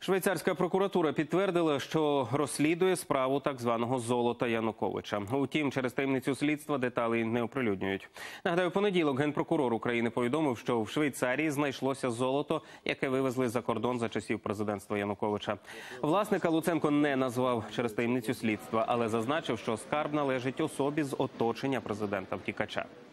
Швейцарська прокуратура підтвердила, що розслідує справу так званого «золота Януковича». Утім, через таємницю слідства деталі не оприлюднюють. Нагадаю, в понеділок генпрокурор України повідомив, що в Швейцарії знайшлося золото, яке вивезли за кордон за часів президентства Януковича. Власника Луценко не назвав через таємницю слідства, але зазначив, що скарб належить особі з оточення президента-втікача.